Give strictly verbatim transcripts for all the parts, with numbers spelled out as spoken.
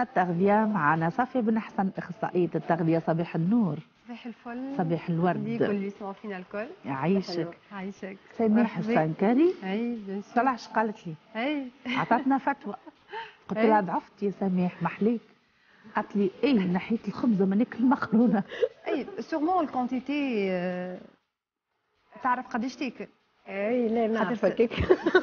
معنا التغذية، معنا صافية بن حسن أخصائية التغذية. صباح النور. صباح الفل. صباح الورد ليكم اللي يسمعوا فينا الكل. يعيشك. يعيشك. سميح السنكري. اي بيان سور. طلع اش قالت لي؟ اي عطاتنا فتوى. قلت لها ضعفت يا سميح محليك. قالت لي اي نحيت الخبزة ما ناكل المقرونة. اي سيغمون الكونتيتي تعرف قداش تاكل؟ اي لا نعرف هكاك.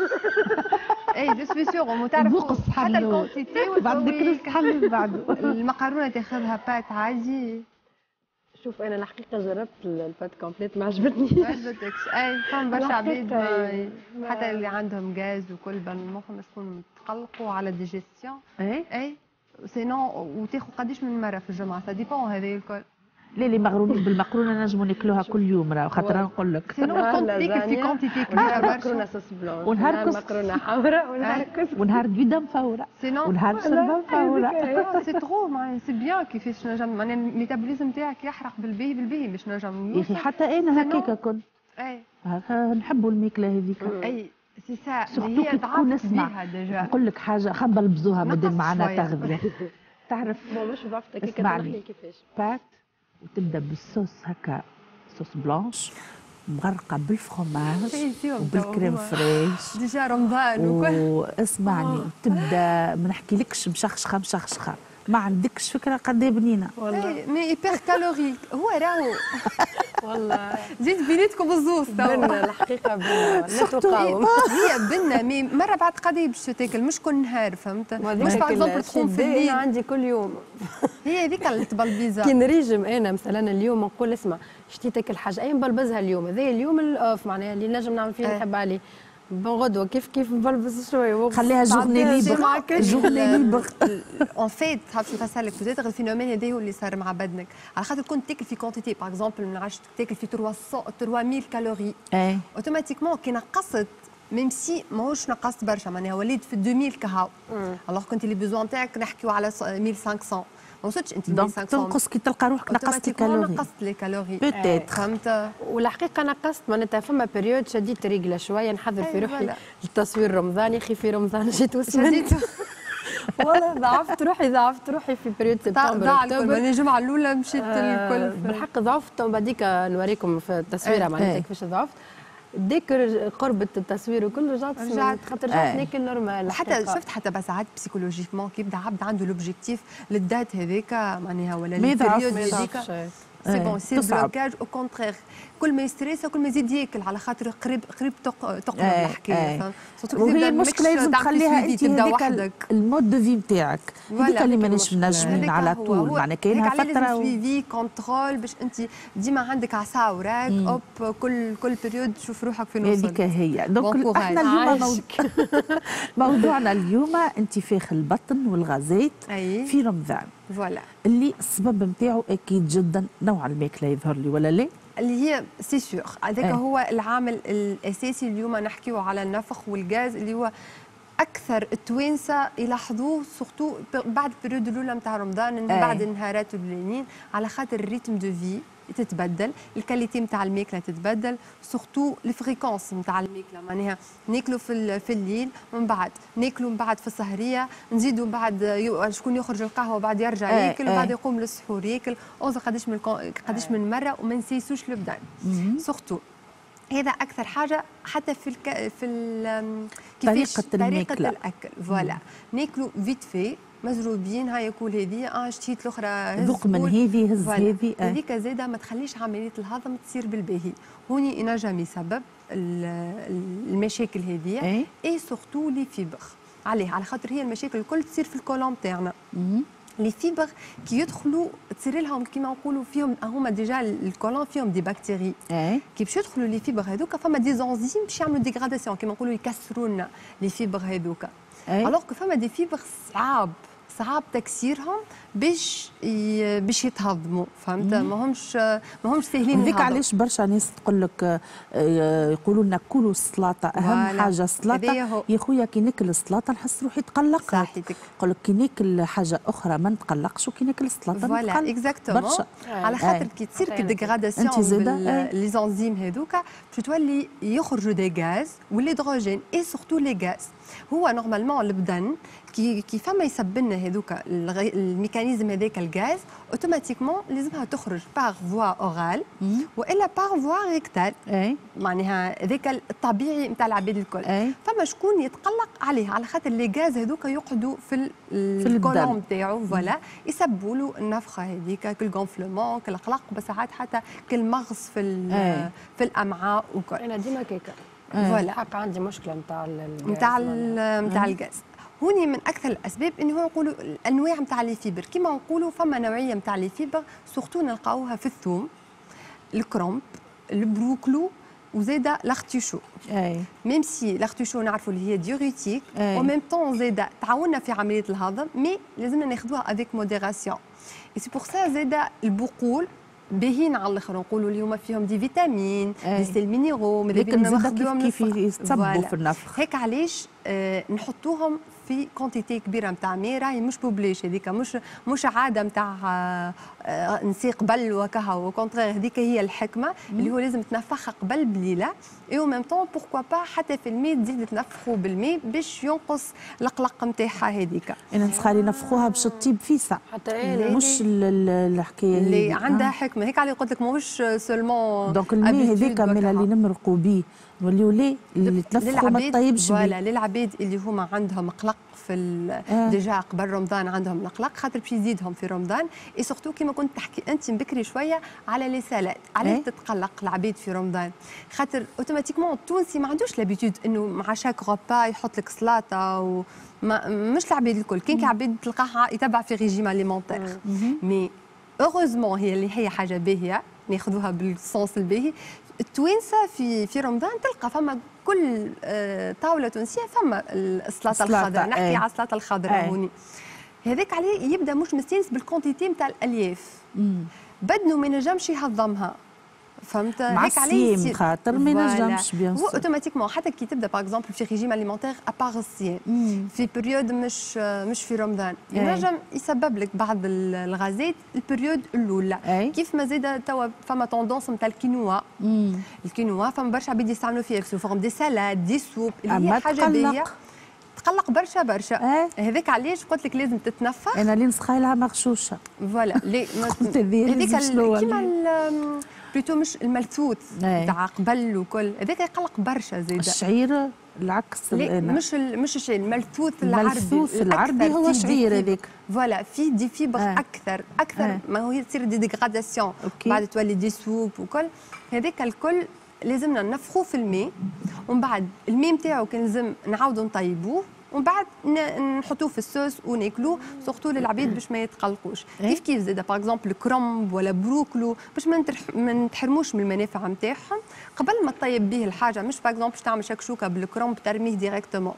اي جو سوي سيغ تعرف حتى الكونتيتي بعد ذكر الحل بعده. المقرونة تاخذها بات عادي. شوف انا الحقيقه جربت البات كومبليت ما عجبتنيش. ما عجبتكش. اي فما برشا عباد حتى اللي عندهم غاز وكل مخهم يكونوا متقلقوا على الديجيستيون. اي اي سينون وتاخذ قداش من مره في الجمعه سا ديبون هذا الكل. لا اللي مغرومين بالمقرونه نجموا ناكلوها كل يوم راه خاطر نقول لك. سينون تاكل في كونتيتي كبيره برشا. مقرونه صوص بلون ونهار مقرونه حمراء ونهار كسكس ونهار دويده مفوره ونهار شربه مفوره. سي ترو معناها سي بيان كيفاش نجم معناها الميتابوليزم تاعك يحرق بالباهي بالباهي باش نجم يا اخي حتى انا هكاكا كنت. اي نحبوا الماكله هذيك. اي سي سا سورتو كي تكون نسمع نقول لك حاجه خبل بزوها مادام معنا تغذيه. تعرف مش ضعفت هكاك اسمعني كيفاش بات وتبدا بالصوص هكا صوص بلانش مغرقه بالفرomاج وبالكريم فريش ديجا رمضان وكل. واسمعني تبدا ما نحكيلكش مشخشخه مشخشخه ما عندكش فكره قد ايه بنينه والله. مي ايبر كالوريك هو راهو والله زيد بيناتكم الزوز بنا الحقيقه بنا لا تقاوم. هي بنا مي مره بعد قضيه باش تاكل مش كل نهار فهمت مش بعد اكزومبل تقوم في الليل. عندي كل يوم هي هذيك البلبيزه كي نريجم انا مثلا اليوم نقول اسمع شتي تاكل حاجه اي نبلبزها اليوم هذا اليوم الاوف معناها اللي نجم نعمل فيه نحب عليه غدوه كيف كيف نبلبز شويه خليها جورني ليبر جورني ليبر اون فيت تعرف نفسر لك بوزيت الفينومين هذا هو اللي صار مع بدنك على خاطر كنت تاكل في كونتيتي باغ اكزومبل ما نعرفش تاكل في ثلاثمية كالوري اي اوتوماتيكمون كي نقصت ميم سي ماهوش نقصت برشا معناها وليت في ألفين كهو الوغ كنت لي بيزوان تاعك نحكيو على ألف وخمسمية ما وصلتش انت دونك تنقص كي تلقى روحك نقصتي كالوري نقصت لي كالوري بوتيت فهمت. والحقيقه نقصت معناتها فما بيريود شديت رجله شويه نحضر في روحي التصوير رمضان يا اخي في رمضان جيت وسمنت والله ضعفت روحي ضعفت روحي في بريود سبتمبر اكتوبر الجمعه الاولى مشيت الكل بالحق ضعفت وبعديك نوريكم في التصويره معناتها كيفاش ضعفت ديك قربت التصوير وكله رجعت رجعت خاطر رجعت ناكل نورمال. حتى شفت حتى بس ساعات بسيكولوجيكمون كي يبدا عبد عنده لوبجيكتيف للدات هذاك معناها ولا البريود هذيك سي بون سي بلوكاج او كونترير كل ما يستريس كل ما يزيد ياكل على خاطر قريب قريب تقلب الحكايه. وهي المشكله لازم تخليها انت هذيك المود دو في نتاعك هذيك اللي مانيش منجمين على طول معناها كاينها فتره لازم سويفي كونترول باش انت ديما عندك عصا وراك اوب كل كل بيريود تشوف روحك فين وصلت. هذيك هي دونك احنا اليوم موضوع موضوعنا اليوم انتفاخ البطن والغازات في رمضان فوالا اللي السبب نتاعو اكيد جدا نوع الماكله يظهر لي ولا لا اللي هي سي سور هذاك اه. هو العامل الاساسي اليوم نحكيو على النفخ والغاز اللي هو اكثر التوانسه يلاحظوه سورتو بعد البريود الاولى نتاع رمضان اه. بعد النهارات الاولانيين على خاطر الريتم دو في تتبدل الكاليتي نتاع الماكله تتبدل سورتو الفريكونس نتاع الماكله معناها ناكلوا في في الليل ومن بعد ناكلوا من بعد في السهريه نزيدوا من بعد شكون يخرج القهوه بعد يرجع ايه ياكل وبعد يقوم للسحور ياكل اونز قداش من قداش من مره وما نسيسوش البدان سورتو هذا اكثر حاجه حتى في الك... في ال... كيفاش طريقه الاكل فوالا ناكلوا فيت في مزروبين هاي يقول هذه اه شتيت الاخرى ذوق من هذه هز هذه هذيك زاده ما تخليش عمليه الهضم تصير بالباهي هوني ينجم يسبب المشاكل هذه اي اي سورتو لي فيبر عليه على خاطر هي المشاكل الكل تصير في الكولون تاعنا لي فيبر كي يدخلوا تصير لهم كيما نقولوا فيهم هما ديجا الكولون فيهم دي بكتيري اي كي باش يدخلوا لي فيبر هذوك فما دي زونزيم باش يعملوا ديغراداسيون كيما نقولوا يكسروا لنا لي فيبر هذوك الوغ كو فما دي فيبر صعاب صعب تكسيرهم باش باش يتهضموا، فهمت؟ ماهمش ماهمش ساهلين. هذيك علاش برشا ناس تقول لك يقولوا لنا كلوا السلطه، اهم حاجه السلطه. يا خويا كي ناكل السلطه نحس روحي تقلقت. صحيتك. يقول لك كي ناكل حاجه اخرى ما نتقلقش، وكي ناكل السلطه نتقلق. فوالا اكزاكتومون. على خاطر كي تصير كديغراداسيون لي زانزيم هذوكا باش تولي يخرجوا دي غاز والهيدروجين اي سورتو لي غاز. هو نورمالمون البدن كي كي فما يسب لنا هذوك الميكانيزم هذاك الغاز اوتوماتيكمون لازمها تخرج باغ فوا اورال والا باغ فوا ريكتال. معناها هذاك الطبيعي نتاع العباد الكل. أي. فما شكون يتقلق عليه على خاطر لي غاز هذوك يقعدوا في الكولون نتاعو، فوالا يسبوا له النفخه هذيك كل غونفلمون كل قلق، بس ساعات حتى كل مغص في في الامعاء وكل. انا ديما كيكا فوالا حق عندي مشكله نتاع نتاع نتاع الغاز. هوني من اكثر الاسباب انه نقولوا الانواع نتاع لي فيبر، كيما نقولوا فما نوعيه نتاع لي فيبر سورتو نلقاوها في الثوم، الكرومب، البروكلو وزاده لارتيشو. اي ميم سي لارتيشو نعرفوا اللي هي ديوريتيك و ميم طون زاده تعاوننا في عمليه الهضم، مي لازمنا ناخذوها افيك موديراسيون. اي سي بور سا زاده البقول باهين على الاخر، نقولوا اليوم فيهم دي فيتامين دي سيل مينيرو، ماذا بينا ناخذوهم كيف يتصبوا في النفخ. هيك علاش آه نحطوهم في كونتيتي كبيره نتاع مي، راهي مش بوبليش هذيك، مش مش عاده نتاع آه آه نسي قبل وكها، وكونترير هذيك هي الحكمه مم. اللي هو لازم تنفخها قبل بليله، اي او ميم طون بوركوا با حتى في الماء تزيد تنفخوا بالماء باش ينقص القلق نتاعها هذيك. انا نسخالي نفخوها باش تطيب فيسا حتى إيه مش الحكايه اللي عندها حكمه. هيك علي قلت لك ماهوش سولمون دونك الماء هذاك من اللي نمرقوا به نوليو ليه اللي تنفخوا ما تطيبش بيه. فوالا للعباد اللي هما عندهم قلق في آه. ديجا قبل رمضان عندهم القلق، خاطر باش يزيدهم في رمضان. اي سورتو كيما كنت تحكي انت بكري شويه على لي سالاد، علاش تتقلق العباد في رمضان؟ خاطر اوتوماتيكمون التونسي ما عندوش لابيتود انه مع شاك غوبا يحط لك سلاطه و ما مش العباد الكل، كاين عباد تلقاها يتبع في ريجيم اليمونتير. مي اوروزمون هي اللي هي حاجه باهيه ناخذوها بالسونس الباهي. التوانسه في في رمضان تلقى فما كل طاوله تونسيه فما السلطه الخضراء، نحكي على السلطه الخضراء هوني. هذاك عليه يبدا مش مستانس بالكونتيتي نتاع الالياف، بدنه ما ينجمش يهضمها، فهمت؟ هيك عليه خاطر ما ينجمش بيان سور. هو اوتوماتيكمون حتى كي تبدا باغ اكزومبل في ريجيم اليمونتير ابار الصيام في بريود مش مش في رمضان، ينجم يسبب لك بعض الغازات البريود الاولى. كيف ما زاد توا فما توندونس نتاع الكينوا، الكينوا فما برشا عباد يستعملوا فيها في فورم دي سالاد دي سوب اللي هي حاجه باهيه تقلق برشا برشا. اه. هذاك علاش قلت لك لازم تتنفخ. انا اللي نسخايلها مغشوشه فوالا لي هذيك كيما بلوتو مش الملثوث تاع قبل وكل هذاك يقلق برشا زيد. الشعير العكس مش مش الشعير الملثوث العربي. الملثوث العربي هو الشعير هذاك فوالا في دي فيبر آه. اكثر اكثر آه. ما هو تصير دي ديغراداسيون بعد تولي دي سوب وكل هذاك الكل لازمنا ننفخوه في الماء، ومن بعد الماء نتاعو كان لازم نعاودوا نطيبوه، ومن بعد نحطوه في الصوص وناكلوه سورتو للعباد باش ما يتقلقوش. كيف كيف زاده باغ اكزومبل كرومب ولا بروكلو باش ما نتحرموش من المنافع نتاعهم قبل ما تطيب به الحاجه، مش باغ اكزومبل باش تعمل شكشوكه بالكرومب ترميه ديريكتومون.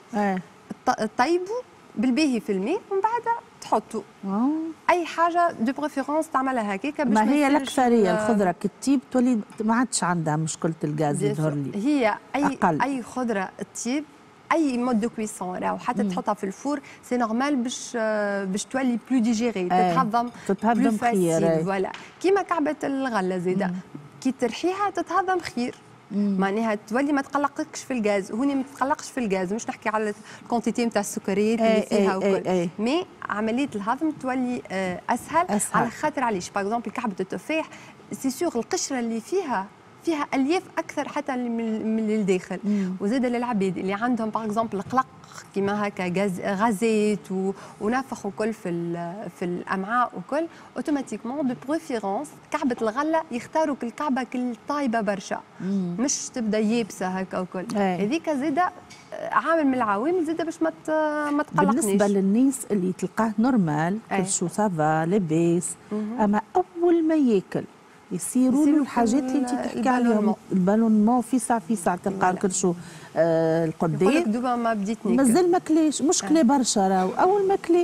طيبوا بالباهي في الماء ومن بعد تحطوا اي حاجه دو بريفيرونس تعملها هكاك باش ما هي الاكثريه الخضره كي تطيب تولي ما عادش عندها مشكله الغاز يظهر لي. هي اي أقل. اي خضره تطيب اي مود دو كويسون راهو حتى تحطها في الفور سي نورمال باش باش تولي بلو ديجيري تتهضم تتهضم خير. فوالا كيما كعبه الغله زاده كي ترحيها تتهضم خير، معناها تولي ما تقلقكش في الغاز. هوني ما تقلقش في الغاز، مش نحكي على الكونتيتي نتاع السكريات اللي فيها وكل، مي عمليه الهضم تولي اسهل, أسهل. على خاطر علاش باغ اكزومبل كعبه التفاح سي سيغ القشره اللي فيها فيها الياف اكثر حتى من اللي الداخل. وزاد للعباد اللي عندهم باغ اكزومبل قلق كيما هكا غاز غازات ونفخ وكل في في الامعاء وكل، اوتوماتيكمون دو بريفيرونس كعبه الغله يختاروا كل كعبه كل طايبه برشا، مش تبدا يابسه هكا وكل. هذيك زاده عامل من العوامل زاده باش ما ما تقلقنيش. بالنسبه للناس اللي تلقاه نورمال كل شو سافا لاباس، اما اول ما ياكل يصيروا له الحاجات اللي انت تحكي عليهم، البالونمون في ساعه في ساعه تلقى كرشو آه القدام. يقول لك دوبا ما بديت ناكل مازال ما كلاش، مش كلا برشا راهو اول ما كلا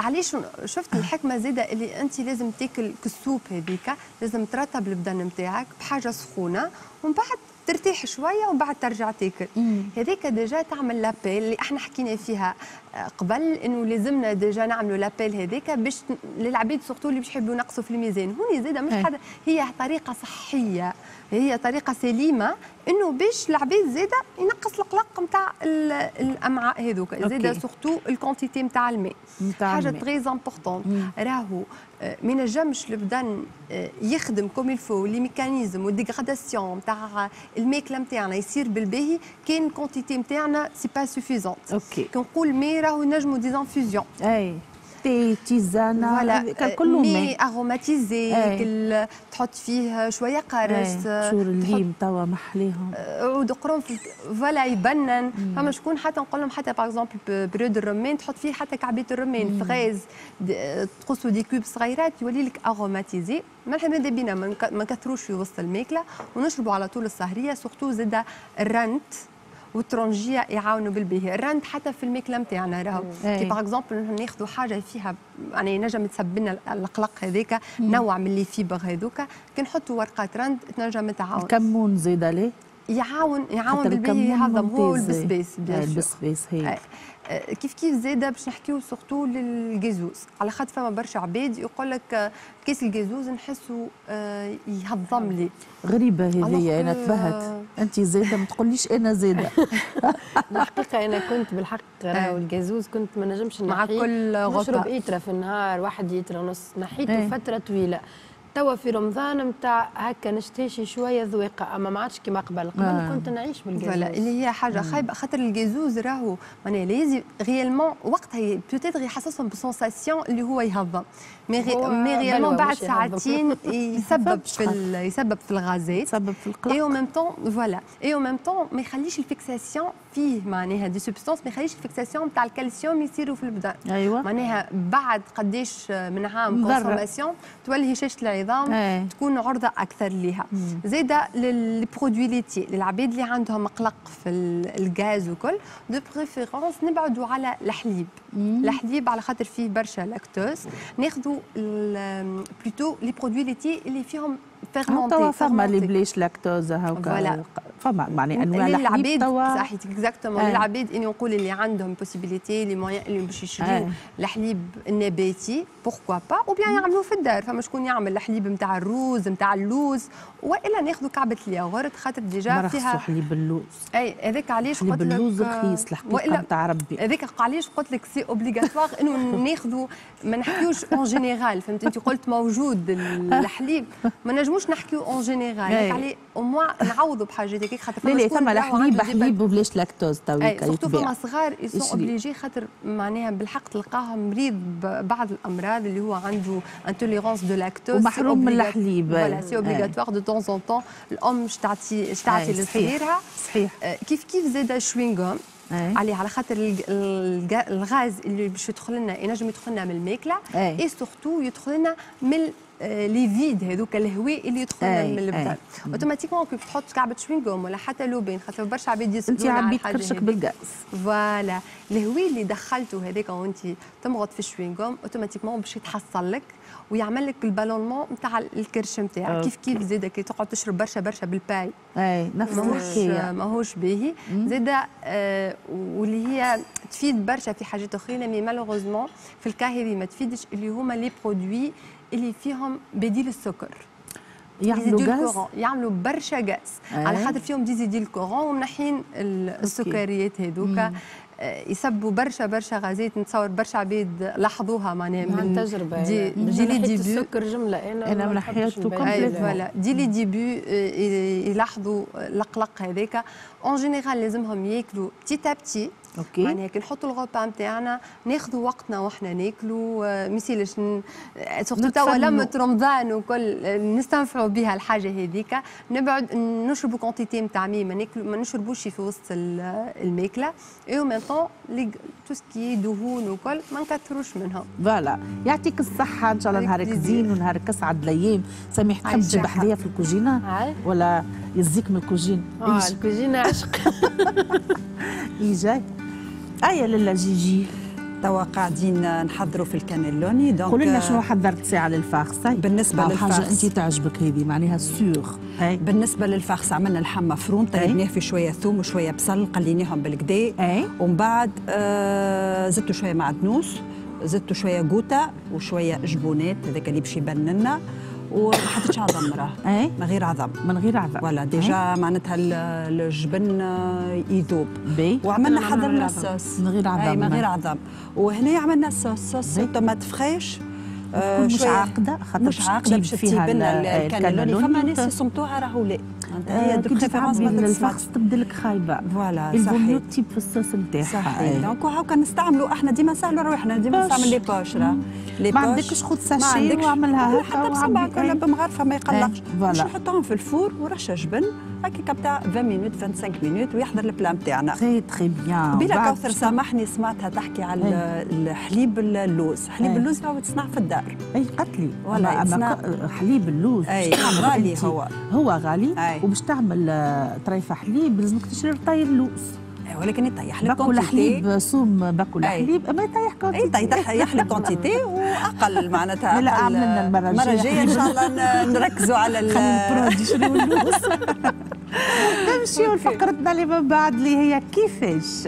علاش شفت الحكمه زاده اللي انت لازم تاكل كالسوب هذيك، لازم ترطب البدن نتاعك بحاجه سخونه ومن بعد ترتاح شويه ومن بعد ترجع تاكل. هذيك ديجا تعمل لابيل اللي احنا حكينا فيها قبل، انه لازمنا ديجا نعملوا لابيل هذيك باش للعبيد سورتو اللي باش يحبوا ينقصوا في الميزان. هوني زاده مش حدا، هي طريقه صحيه، هي طريقه سليمه انه باش العبيد زاده ينقص القلق نتاع الامعاء هذوك، زاده سورتو الكونتيتي نتاع الماء، حاجه تري امبورطون. راهو ما ينجمش البدن يخدم كوم الفو لي ميكانيزم والديغراداسيون نتاع الماكله نتاعنا يصير بالباهي كان الكونتيتي نتاعنا سي با سوفيزونت. كنقول مي راهو نجموا ديزانفوزيون، اي تي تيزانه فوالا كله مي اروماتيزي، كل تحط فيه شويه قرص، شور الليم توا محليهم، عود قرنفل فوالا يبنن. فما شكون حتى نقول لهم حتى باغ اكزومبل برود الرمان تحط فيه حتى كعبيه الرمان، فغاز تقصوا دي كوب صغيرات يولي لك اروماتيزي. ملح ماذا بينا ما نكثروش في وسط الماكله ونشربوا على طول السهريه. سورتو زاده الرنت والترونجيه يعاونوا بالباهي. الرند حتى في الماكله نتاعنا راهو كي باغ اكزومبل ناخذوا حاجه فيها يعني نجم تسبب لنا القلق هذاك، نوع من لي فيبر هذوك، كي نحطوا ورقات رند تنجم تعاون. الكمون زاده ليه؟ يعاون يعاون بالباهي يهضم، هو والبسباس بيان سور. البسباس هي كيف كيف زاده باش نحكيو سورتو للجازوز، على خاطر فما برشا عباد يقول لك كيس الجازوز نحسه يهضم لي. غريبه هذيا، انا تبهت. انت زاده ما تقوليش انا زاده. الحقيقه انا كنت بالحق راهو الجازوز كنت ما نجمش مع كل غطاء نشرب ايترا في النهار، واحد ايترا ونص، نحيته فتره طويله. توا في رمضان نتاع هكا نشتاشي شويه ذويقه، اما ما عادش كيما قبل. قبل آه. كنت نعيش بالجازوز اللي هي حاجه خايبه، خاطر الجازوز راهو معناها لازم ريالمون وقتها بوتيتر يحسسهم بسونساسيون اللي هو يهضم، مي مي ريالمون بعد ساعتين يسبب في يسبب في الغازات، يسبب في القلق. اي او ميم طون فوالا اي او ميم طون ما يخليش الفيكساسيون فيه، معناها دي سبستانس ما يخليش الفيكساسيون تاع الكالسيوم يصيروا في البدن. ايوه معناها بعد قديش من عام كونسوماسيون تولي هشاشه العظام أي. تكون عرضه اكثر ليها. زاده للبرودوي ليتي للعباد اللي عندهم قلق في الغاز وكل، دو بريفيرونس نبعدوا على الحليب. الحليب على خاطر فيه برشا لاكتوز، ناخذوا بلوتو لي برودوي ليتي اللي فيهم فيرمونتي. توا فما اللي بليش لاكتوز هاكا، فما معني انواع الحليب توا صحيت اكزاكتومون. للعباد اني نقول اللي عندهم بوسيبيليتي لي موان اللي باش يشريو الحليب النباتي بوركوا با، او بيان يعملوه في الدار. فما شكون يعمل الحليب نتاع الروز نتاع اللوز، والا ناخذوا كعبه الياغورت خاطر ديجا فيها حليب اللوز. اي هذاك علاش قلت لك حليب اللوز رخيص الحقيقه نتاع ربي. هذاك علاش قلت لك سي اوبليغاتوار انه ناخذوا، ما نحكيوش اون جينيرال. فهمت انت قلت موجود الحليب، ما نجموش نحكيو اون جينيرال. عليه او موان نعوضوا بحاجات هكاك خاطر فما شكون فما الحليب حليب بلاش لاكتوز تويكا. سورتو فما صغار يسون اوبليجي خاطر معناها بالحق تلقاهم مريض ببعض الامراض اللي هو عنده انتوليرونس دو لاكتوز ومحروم من الحليب. فوالا سي اوبليغاتوار دو طون طون طون الام باش تعطي باش تعطي لصغيرها. صحيح. كيف كيف زاد شوينغوم عليه على خاطر الغاز اللي باش يدخل لنا ينجم يدخل لنا من الماكله، اي سورتو يدخل لنا من لي فيد هذوك الهواء اللي يدخل من البدن. اوتوماتيكمون كي تحط كعبه شوينغوم ولا حتى لوبين، خاطر برشا عباد يسالون على الحاجه. انت عبيت كرشك بالغاز. فوالا الهواء اللي دخلته هذاك وانت تمغط في الشوينغوم اوتوماتيكمون باش يتحصل لك ويعمل لك البالونمون نتاع الكرش نتاعك. كيف كيف زاده كي تقعد تشرب برشا برشا بالباي، اي نفس الحكايه ماهوش باهي. زاده آه واللي هي تفيد برشا في حاجات اخرين، مي مالوغوزمون في الكا هذه ما تفيدش، اللي هما لي برودوي اللي فيهم بديل السكر. يعملوا غاز، يعملوا برشا غاز على خاطر فيهم ديزيديل كورون ومنحين السكريات هذوك، يسبوا برشا برشا غازات. نتصور برشا عباد لاحظوها معناها من تجربه دي, دي لي ديبي السكر جمله. انا انا من حياته كومبليت فوالا دي لي ديبي يلاحظوا القلق هذاك. اون جينيرال لازمهم ياكلوا بتي ا بتي. اوكي معناها كي نحطوا الغوبا نتاعنا ناخذوا وقتنا وحنا ناكلوا، ما يصيرش سورتو توا لمة رمضان وكل نستنفعوا بها الحاجه هذيك. نبعد نشربوا كونتيتي نتاع مي، ما ناكلوا ما نشربوش في وسط الماكله. اي او ميم طون لي تو سكي دهون وكل ما نكثروش منهم. فوالا يعطيك الصحه، ان شاء الله نهارك زين ونهارك اسعد الايام. سميح تحب تجيب حذايا في الكوجينه ولا يزيك من الكوجين؟ اه الكوجينه عشق. اي جاي. ايا لالا جيجي توا قاعدين نحضروا في الكانيلوني. دونك قولي لنا شنو حضرت ساعه للفاخس. بالنسبه للفاخس حاجه انت تعجبك هذه معناها سيغ. بالنسبه للفاخس عملنا اللحم مفروم، طيبناه في شويه ثوم وشويه بصل قليناهم بالكدا، ومن بعد آه زدتوا شويه معدنوس، زدتوا شويه قوطه وشويه جبونات، هذاك اللي باش يبان لنا، وما حطيتش عظم راه اي من غير عظم من غير عظم ولا ديجا معناتها الجبن يذوب. بي وعملنا حضرنا الصوص من غير عظم من غير عظم. وهنا عملنا الصوص صوص طوماط فريش آه مش عاقده خاطر مش عاقده باش تجيب لنا الكانيلوني. فما ناس يصمتوها راهو لا هي دو بريفيرونس الفخس تبدا لك خايبه. فوالا صحيح تيب في الصوص نتاعها. صحيح. دونك هاكا نستعملوا احنا ديما نسهلوا روحنا، ديما نستعمل لي بوش راه ما عندكش خذ ساشي واعملها هكا حتى بصبع كلها بمغرفه ما يقلقش. باش نحطهم في الفور ورشه جبن هكاك بتاع عشرين مينوت خمسة وعشرين مينوت ويحضر البلان نتاعنا. تري تري بيان. بلا كوثر سامحني سمعتها تحكي على الحليب اللوز. حليب اللوز هو تصنع في الدار. اي قتلي ولا أما حليب اللوز اي غالي هو هو غالي. وباش تعمل طريفه حليب لازمك تشري طاير لوز، ولكن يطيح لك باكل حليب صوم باكل حليب اما يطيح كونتيتي. اي يطيح لك كونتيتي واقل معناتها. لا عملنا المره الجايه المره الجايه ان شاء الله نركزوا على البرودي شنو اللوز. نمشيو لفقرتنا اللي من بعد اللي هي كيفاش.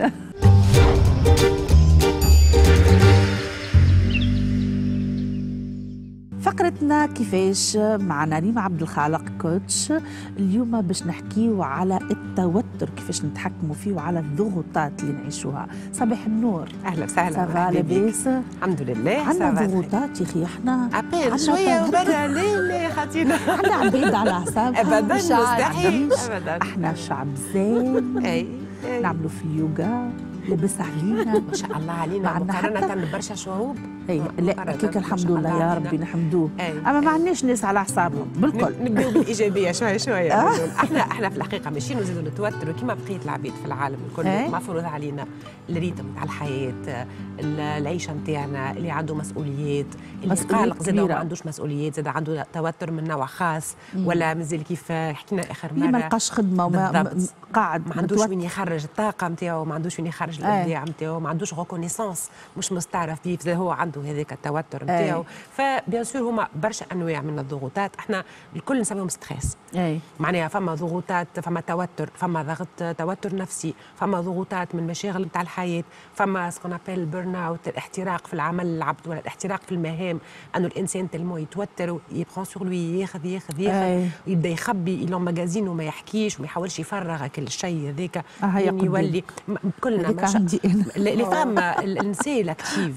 فقرتنا كيفاش معنا ريما عبد الخالق كوتش. اليوم باش نحكيو على التوتر كيفاش نتحكموا فيه وعلى الضغوطات اللي نعيشوها. صباح النور. اهلا وسهلا. سافا لاباس؟ الحمد لله. عندنا ضغوطات يا اخي احنا عبيد شويه وبرا ليه ليه خاطينا عندنا عبيد على اعصابها ابدا مستحيل ابدا. احنا شعب زين اي نعملوا في اليوغا لبس علينا ما شاء الله علينا مقارنة ببرشا شعوب. اي لا كيك الحمد لله يا ربي نحمدوه. اما ما عندناش ناس على اعصابهم بالكل. نبداو بالايجابيه شويه شويه. آه. احنا احنا في الحقيقه ماشيين نزيدوا نتوتروا كما بقيه العبيد في العالم الكل. آه. مفروض علينا الريتم تاع الحياه، العيشه نتاعنا، اللي عنده مسؤوليات، اللي قالق زاد ما عندوش مسؤوليات، زاد عنده توتر من نوع خاص. مم. ولا مازال كيف حكينا اخر مره ما لقاش خدمه وما قاعد ما عندوش وين يخرج الطاقه نتاعو، ما عندوش وين يخرج الابداع نتاعو، ما عندوش ريكونيسونس، مش مستعرف به، هو عنده هذاك التوتر نتاعو. فبيان سور هما برشا انواع من الضغوطات، احنا الكل نسميهم ستريس. اي معناها فما ضغوطات، فما توتر، فما ضغط توتر نفسي، فما ضغوطات من مشاغل نتاع الحياه، فما سكون ابيل بيرن اوت، الاحتراق في العمل العبد ولا الاحتراق في المهام، انه الانسان تلمو يتوتر ويبخون سور لوي، ياخذ ياخذ ياخذ ويبدا يخبي يلون ماجازين وما يحكيش وما يحاولش يفرغ كل شيء هذاك. آه يولي كلنا اللي فما النساء الاكتيف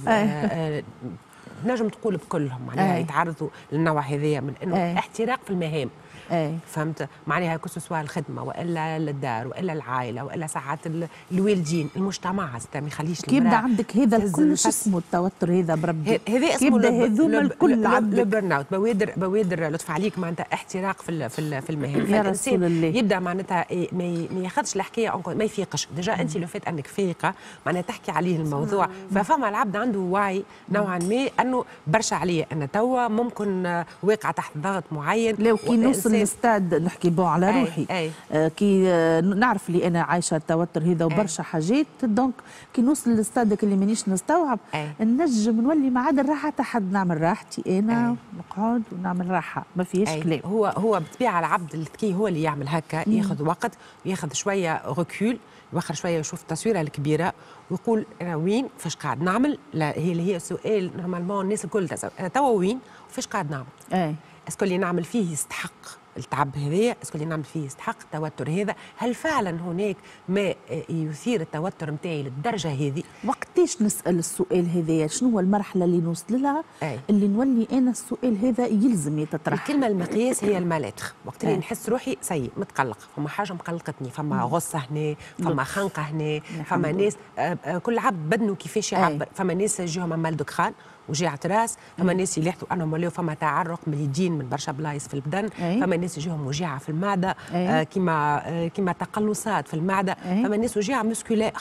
نجم تقول بكلهم معناها يتعرضوا للنوع هذايا من انه احتراق في المهام. ايه فهمت معناها كسوا الخدمه والا الدار والا العائله والا ساعات الوالدين المجتمع حتى ما يخليش كي يبدا عندك هذا الكل شو اسمه التوتر هذا بربي هذا اسمه يبدا هذوما الكل عندك البرن اوت بوادر بوادر لطف عليك معناتها احتراق في في, في المهام. يا رسول الله يبدا معناتها ما ياخذش الحكايه ما يفيقش ديجا انت لو فات انك فايقه معناتها تحكي عليه الموضوع. ففما العبد عنده وعي نوعا ما انه برشا عليه انا توا ممكن واقعه تحت ضغط معين. لو كي نوصل الاستاد نحكي بون على أي روحي أي. آه كي آه نعرف اللي انا عايشه التوتر هذا وبرشا حاجات دونك كي نوصل للاستاد اللي مانيش نستوعب نجم نولي ما عاد الراحه حد نعمل راحتي انا أي. نقعد ونعمل راحه ما فيهاش كلام. هو هو بالطبيعه العبد الذكي هو اللي يعمل هكا ياخذ وقت وياخذ شويه ركول يوخر شويه يشوف التصويره الكبيره ويقول انا وين فاش قاعد نعمل. لا هي اللي هي سؤال نورمالمون الناس الكل انا توا وين وفاش قاعد نعمل. اي اسكو اللي نعمل فيه يستحق التعب هذايا، اسكو اللي نعمل فيه يستحق التوتر هذا؟ هل فعلا هناك ما يثير التوتر نتاعي للدرجه هذه؟ وقتاش نسال السؤال هذايا؟ شنو هو المرحله اللي نوصل لها أي. اللي نولي انا السؤال هذا يلزم يتطرح؟ الكلمه المقياس هي المالاتر. وقت اللي نحس روحي سيء متقلق، فما حاجه مقلقتني، فما غصه هنا، فما خنقه هنا، فما ناس كل عبد بدنه كيفاش يعبر. فما ناس يجيهم مال دكخان وجيعة راس، فما ناس يلاحظوا انهم ولاو فما تعرق من اليدين من برشا بلايص في البدن. أي. فما ناس يجيهم وجيعه في المعده آه كيما آه كيما تقلصات في المعده. أي. فما ناس وجيعه مسكولير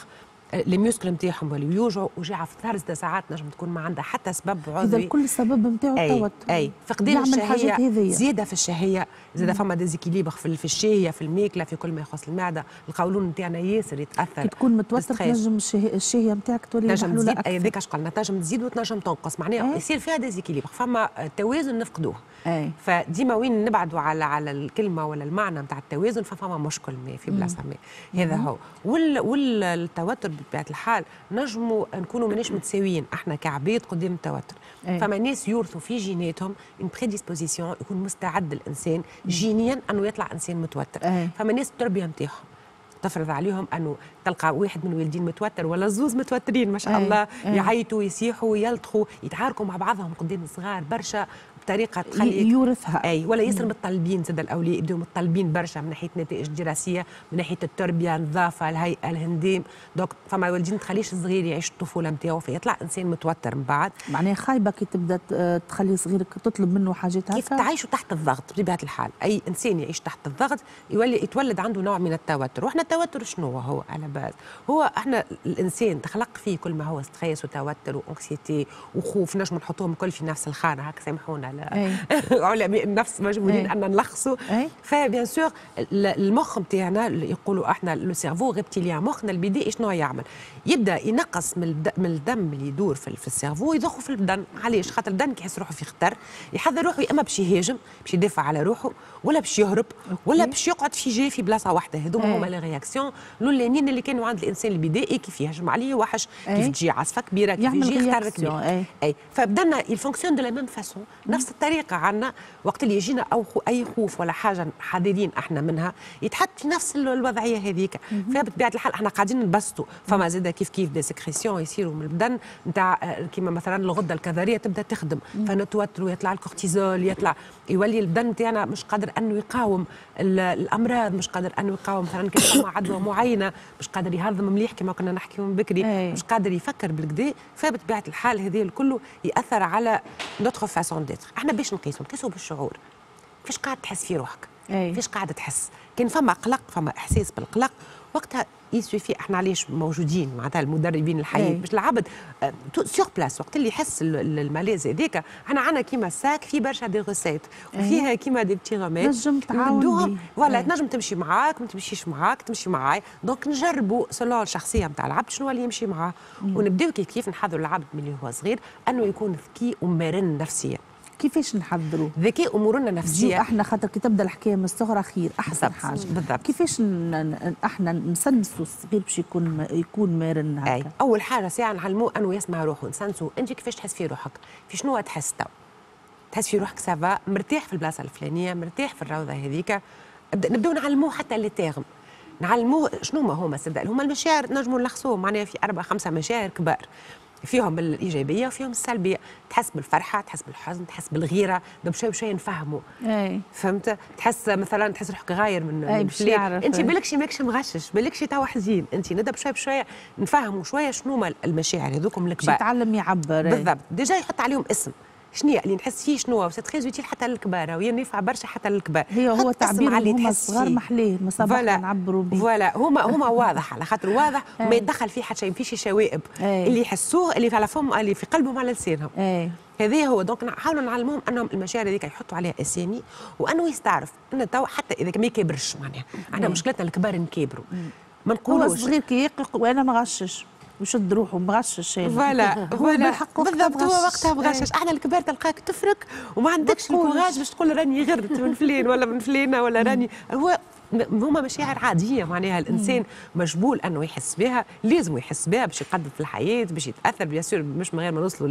لي ميوسكل نتاعهم ولاو يوجعوا، وجاعه في ثالث ساعات نجم تكون ما عندها حتى سبب عضوي. اذا الكل السبب نتاعو التوتر. اي فقدان الشهيه، زياده في الشهيه، زياده فما ديزيكيليبر في في الشهيه، في الماكله، في كل ما يخص المعده. القولون نتاعنا ياسر يتاثر. كي تكون متوتر تنجم الشهيه نتاعك تولي محلوله اكثر. هذاك اش قلنا تنجم تزيد وتنجم تنقص، معناها يصير فيها ديزيكيليبر، فما توازن نفقدوه. أي. فديما وين نبعدوا على على الكلمه ولا المعنى نتاع التوازن فما مشكل ما في بلاصه ما. هذا هو. وال والتوتر بطبيعه الحال نجموا نكونوا ماناش متساويين احنا كعبيد قدام التوتر. أي. فما ناس يورثوا في جيناتهم ان بريديسبوزيسيون، يكون مستعد الانسان جينيا انه يطلع انسان متوتر. أي. فما ناس التربيه نتاعهم تفرض عليهم انه تلقى واحد من الوالدين متوتر ولا زوز متوترين ما شاء الله، يعيطوا يصيحوا يلطخوا يتعاركوا مع بعضهم قدام الصغار برشا بطريقه تخلي يورثها. اي ولا ياسر متطلبين زاد الاولياء يبداو متطلبين برشا من ناحيه النتائج الدراسيه، من ناحيه التربيه، النظافه، الهيئه، الهندام. دونك فما والدين ما تخليش الصغير يعيش الطفوله نتاعو فيطلع انسان متوتر من بعد. معناها خايبه كي تبدا تخلي صغيرك تطلب منه حاجات هكا. كيف تعيشوا تحت الضغط بطبيعه الحال، اي انسان يعيش تحت الضغط يولي يتولد عنده نوع من التوتر. واحنا التوتر شنو هو؟ هو على باز هو احنا الانسان تخلق فيه كل ما هو ستريس وتوتر وانكسيتي وخوف، نجم نحطوهم الكل في نفس الخانه هكا، سامحونا علماء النفس مجبورين ان نلخصوا. فبيان سور المخ نتاعنا يقولوا احنا لو سيرفو ريبتيليان، مخنا البدائي شنو يعمل؟ يبدا ينقص من من الدم اللي يدور في, في السيرفو يضخه في البدن. علاش؟ خاطر البدن كي يحس روحه في خطر يحضر روحه، يا اما باش يهاجم باش يدافع على روحه، ولا باش يهرب، ولا باش يقعد في جي في بلاصه واحده. هذوما هما لي رياكسيون الاولانيين اللي كانوا عند الانسان البدائي، كيف يهجم عليه وحش، كيف تجي عاصفه كبيره، كيف يجي خطر كبير. اي, أي. فبدلنا يفونكسيون دو لا ميم فاسون، نفس الطريقه عندنا وقت اللي يجينا او اي خوف ولا حاجه حذرين احنا منها يتحط في نفس الوضعيه هذيك. فبطبيعه الحال احنا قاعدين نبسطوا، فما زاد كيف كيف دي سكريسيون يصيروا من البدن نتاع كيما مثلا الغده الكظريه تبدا تخدم، فنتوتر ويطلع الكورتيزول، يطلع يولي البدن نتاعنا مش قادر انه يقاوم الامراض، مش قادر انه يقاوم مثلا كي مع عدوى معينه، مش قادر يهضم مليح كما كنا نحكيو من بكري، مش قادر يفكر بالكدا. فبطبيعه الحال هذه الكل ياثر على نوتر فاسون ديتر. احنا باش نقيسوا نقيسوا بالشعور، كيفاش قاعد تحس في روحك، كيفاش قاعد تحس. كان فما قلق، فما احساس بالقلق، وقتها يسوي احنا علاش موجودين معناتها المدربين الحياه باش العبد سور بلاس وقت اللي يحس الملاذ هذاك. احنا عندنا كيما ساك في برشا دي ريسيت وفيها كيما دي بتي روميد نجم تعاون ولا تنجم تمشي معاك ما تمشيش معاك، تمشي معاي. دونك نجربوا سلون الشخصيه نتاع العبد شنو اللي يمشي معاه، ونبداو كيف كيف نحضروا العبد من هو صغير انه يكون ذكي ومرن نفسيا. كيفاش نحضروا ذكاء امورنا نفسيه احنا خاطر كي تبدا الحكايه من الصغر خير احسن بالضبط. حاجه بالضبط. كيفاش احنا نسنسوا الصغير باش يكون يكون مرن هكا؟ أي. اول حاجه ساعه نعلموه انه يسمع روحه، نسنسوا انت كيفاش تحس في روحك، في شنو تحس تو، تحس في روحك سافا مرتاح في البلاصه الفلانيه، مرتاح في الروضه هذيك. نبداو نعلموه حتى اللي تاغم، نعلموه شنو ما هما صدق هما المشاعر نجموا نلخصوهم، معناها في اربع خمسه مشاعر كبار، فيهم الايجابيه وفيهم السلبيه. تحس بالفرحه، تحس بالحزن، تحس بالغيره، بشوي بشوي نفهموا. اي فهمت؟ تحس مثلا تحس روحك غاير من الفلان، انت بالكش ماكش مغشش، بالكش توا حزين، انت نبدا بشوي بشوي نفهموا شويه شنو هما المشاعر هذوكم الكبار. يتعلم يعبر. بالضبط، ديجا يحط عليهم اسم. شنو اللي نحس فيه شنو سي تري اوتيل حتى للكبار، وهي نافعه برشا حتى للكبار. هي هو تعبير هما الصغار محليه المصابح نعبروا به. فوالا هما هما واضح على خاطر واضح وما يتدخل فيه حتى شيء، ما فيش شوائب اللي يحسوه اللي على فم اللي في قلبهم على لسانهم. هذا هو. دونك نحاولوا نعلموهم انهم المشاعر هذيك يحطوا عليها اسامي، وانه يستعرف ان تو حتى اذا ما يكبرش. معناها احنا مشكلتنا الكبار نكبروا، ما نقولوش. هو الصغير كي يقلق وانا ما غشش ويشد روحه مغشش. فوالا فوالا بالضبط، هو وقتها مغشش. احنا الكبار تلقاك تفرك وما عندكش الكوراج باش تقول راني غرت من فلان ولا من فلانه ولا راني. هو هما مشاعر عاديه، معناها الانسان مجبول انه يحس بها، لازم يحس بها باش يقدم في الحياه، باش يتاثر بيان سور، مش من غير ما نوصلوا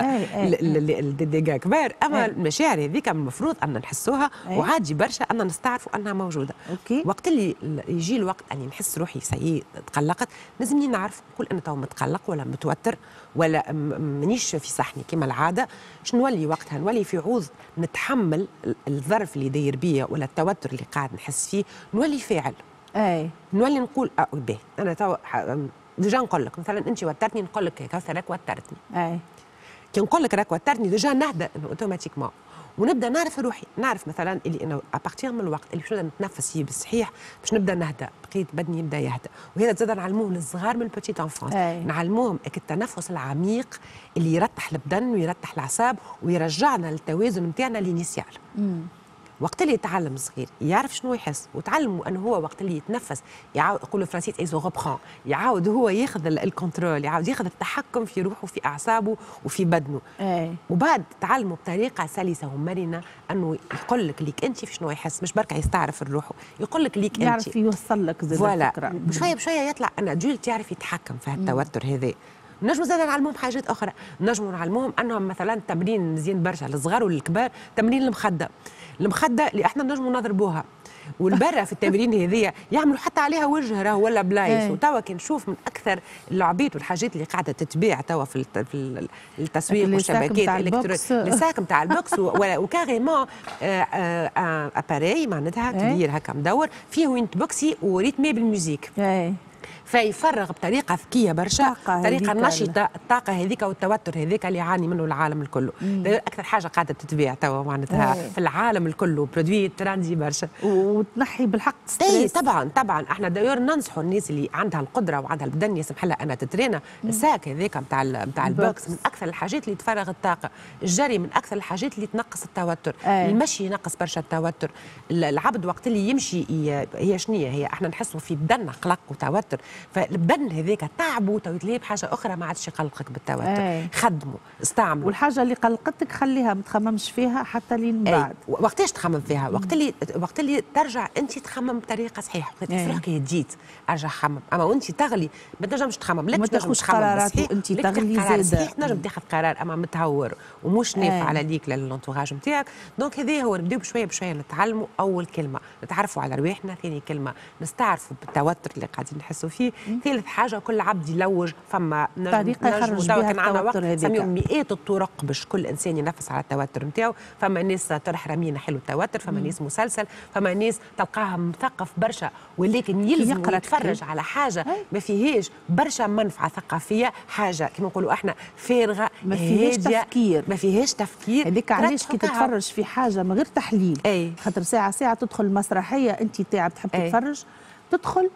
للديجا كبار. اما المشاعر هذيك المفروض ان نحسوها، وعادي برشا ان نستعرفوا انها موجوده. أوكي. وقت اللي يجي الوقت اني نحس روحي سيء تقلقت، لازمني نعرف نقول انا تو متقلق ولا متوتر ولا مانيش في صحني كما العاده. شنو نولي وقتها؟ نولي في عوض نتحمل الظرف اللي داير بيا ولا التوتر اللي قاعد نحس فيه، نولي فاعل. اي نولي نقول اه باهي انا تو ديجا نقول لك مثلا انت وترتني، نقول لك كوثر راك وترتني. اي كي نقول لك راك وترتني ديجا نهدى انه اوتوماتيكمون، ونبدا نعرف روحي، نعرف مثلا اللي انا ابارتيغ من الوقت اللي باش نبدا نتنفس فيه بالصحيح باش نبدا نهدى، بقيت بدني يبدا يهدى، وهذا زاد نعلموه للصغار من البوتيت انفونس، نعلموهم التنفس العميق اللي يرتح البدن ويرتح الاعصاب ويرجعنا للتوازن نتاعنا الانيسيال. وقت اللي يتعلم الصغير يعرف شنو يحس، وتعلموا انه هو وقت اللي يتنفس يعاود، يقولوا الفرنسيين ايزو غوبخون، يعاود هو ياخذ الكنترول، يعاود ياخذ التحكم في روحه وفي اعصابه وفي بدنه. أي. وبعد تعلموا بطريقه سلسه ومرنه انه يقول لك ليك انت في شنو يحس، مش بركه يستعرف الروح، يقول لك ليك انت، يعرف يوصل لك زي الفكره. بشويه بشويه يطلع ان ادولت يعرف يتحكم في التوتر هذا. نجموا زاد نعلموهم حاجات اخرى، نجموا نعلموهم انهم مثلا تمرين مزيان برشا للصغار وللكبار، تمرين المخده. المخده اللي احنا نجموا نضربوها، والبرة في التمرين هذيا يعملوا حتى عليها وجه راه ولا بلايص. وتوا كي نشوف من اكثر اللعبات والحاجات اللي قاعده تتباع توا في في التسويق والشبكات الالكترونيه، الساك نتاع البوكس وكاريمون اباري معناتها كبير هكا مدور فيه وين تبوكسي وريتمي بالموزيك. فيفرغ بطريقه ذكيه برشا، طريقه نشطه الطاقه هذيك والتوتر هذيك اللي يعاني منه العالم الكل. اكثر حاجه قاعده تتباع توا معناتها في العالم الكل، برودوي تراندي برشا وتنحي بالحق ستريس. طبعا طبعا احنا داير ننصحوا الناس اللي عندها القدره وعندها البدن يسمح لها انها تترينا. الساك هذاك نتاع نتاع البوكس من اكثر الحاجات اللي تفرغ الطاقه، الجري من اكثر الحاجات اللي تنقص التوتر، أي. المشي ينقص برشا التوتر، العبد وقت اللي يمشي هي شنية هي احنا نحسوا في بدننا قلق وتوتر، فالبدن هذاك تعبوا تولي بحاجه اخرى ما عادش يقلقك بالتوتر. أي. خدموا استعملوا، والحاجه اللي قلقتك خليها ما تخممش فيها حتى لين بعد. وقتاش تخمم فيها؟ وقت اللي وقت اللي ترجع انت تخمم بطريقه صحيحه، وقت تحس روحك هديت ارجع خمم. اما وانت تغلي ما تنجمش تخمم، لا تنجم تخمم صحيح انت تغلي زاده تنجم تاخذ قرار اما متهور ومش نافع على ليك للانتوراج نتاعك. دونك هذا هو نبداو بشويه بشويه نتعلموا. اول كلمه نتعرفوا على رواحنا، ثاني كلمه نستعرفوا بالتوتر اللي قاعدين نحسوا فيه، ثالث حاجه كل عبد يلوج فما طريقه يخرج بها التوتر هذيك. سميهم مئات الطرق باش كل انسان ينفس على التوتر نتاعو. فما ناس طرح رمينا حلو التوتر، فما ناس مسلسل، فما ناس تلقاها مثقف برشا ولكن يلزم يتفرج على حاجه ما فيهاش برشا منفعه ثقافيه، حاجه كما نقولوا احنا فارغه ما فيهاش تفكير، ما فيهاش تفكير. هذيك علاش كي تتفرج في حاجه من غير تحليل، أي. خاطر ساعه ساعه تدخل مسرحيه انت تاعب تحب أي. تتفرج، تدخل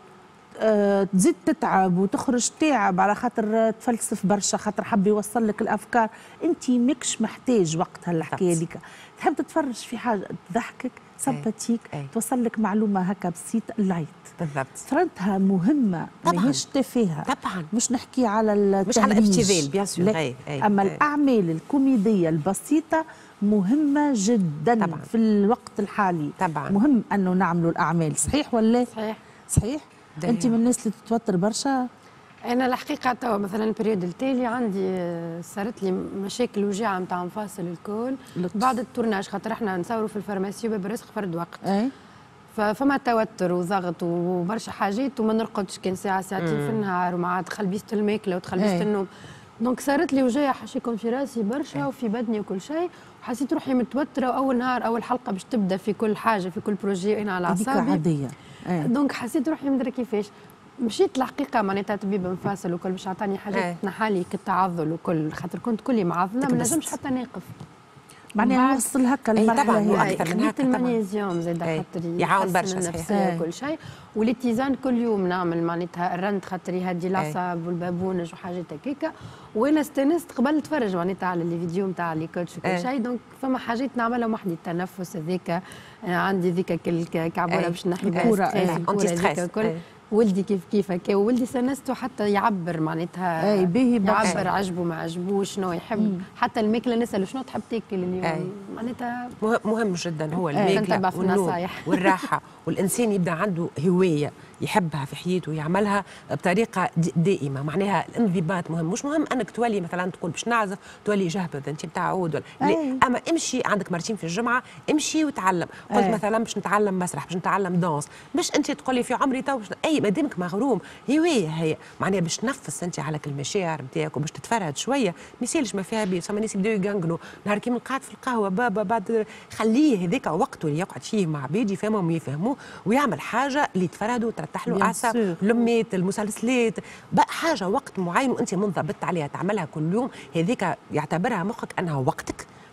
أه تزيد تتعب وتخرج تعب على خاطر تفلسف برشا، خاطر حب يوصل لك الافكار، انت ماكش محتاج وقتها الحكايه هذيك. تحب تتفرج في حاجه تضحكك سمباتيك، توصل لك معلومه هكا بسيطه لايت بالضبط، فرنتها مهمه ماهيش تافهه. طبعا مش نحكي على التهريج، مش على الابتذال بيان سور، اما أي. الاعمال الكوميديه البسيطه مهمه جدا طبعا. في الوقت الحالي طبعا مهم انه نعملوا الاعمال. صحيح ولا؟ صحيح صحيح. انت من الناس اللي تتوتر برشا؟ انا الحقيقه توا مثلا البريود التالي عندي صارت لي مشاكل وجاعه نتاع مفاصل الكل بعد التورناج، خاطر احنا نصوروا في الفارماسي وباب الرزق فرد وقت. أي. فما توتر وضغط وبرشا حاجات وما نرقدش كان ساعه ساعتين في النهار، ومع تخلبيست الماكله وتخلبيست النوم. دونك صارت لي وجايه حاشيكم في راسي برشا وفي بدني وكل شيء، وحسيت روحي متوتره. واول نهار اول حلقه باش تبدا في كل حاجه في كل بروجي انا على اعصابي عاديه. أي. دونك حسيت روحي مدري كيفاش. مشيت الحقيقه معناتها طبيب مفاصل وكل باش عطاني حاجات تنحالي كالتعضل وكل، خاطر كنت كلي معضله ما نجمش حتى ناقف. معناها نوصل هكا المرحله هي اكثر من هكا. المغنيسيوم زاد خاطر يعاون برشا النفسيه وكل شيء، والاتزان كل يوم نعمل معناتها الرند خاطر يهدي الاعصاب والبابونج وحاجات هكاكا. وانا استانست قبل نتفرج معناتها على لي فيديو نتاع لي كوتش وكل شيء. دونك فما حاجات نعملها وحدي، التنفس هذاك عندي ذيك الكعبوره باش نحي بها الكل. ولدي كيف كيف هكا، وولدي سنسته حتى يعبر معناتها اي باهي يعبر عجبه ما عجبوش شنو يحب. مم. حتى الماكله نساله شنو تحب تاكل اليوم، معناتها مهم جدا هو الماكله والنوم والراحه والانسان يبدا عنده هوايه يحبها في حياته ويعملها بطريقه دائمه. معناها الانضباط مهم، مش مهم انك تولي مثلا تقول باش نعزف تولي جهبذ انت بتاع عود ولا لا، اما امشي عندك مرتين في الجمعه امشي وتعلم. قلت أي. مثلا باش نتعلم مسرح باش نتعلم دانس، مش انت تقولي في عمري تو اي مادامك مغروم هوايه هي معناها باش تنفس انت على المشاعر نتاعك وباش تتفرهد شويه. ما يسالش ما فيها بيه. فما ناس يبداو يقنقنوا نهار كيما قاعد في القهوه بابا بعد خليه هذاك وقته اللي يقعد فيه مع بيدي يفهمهم ويفهموه ويعمل حاجه اللي تفرهدوا وترتاح له اعصاب. لميت المسلسلات بقى حاجه وقت معين وانت منضبط عليها تعملها كل يوم، هذيك يعتبرها مخك انها وقتك.